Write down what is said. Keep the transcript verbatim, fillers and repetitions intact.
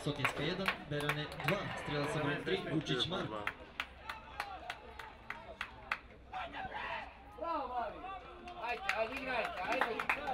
Sutjeska jedan, Berane dva, strelac sa brojem tri, Vučić Marko. Bravo, mali! Ajde, ajde, igrajte, ajde!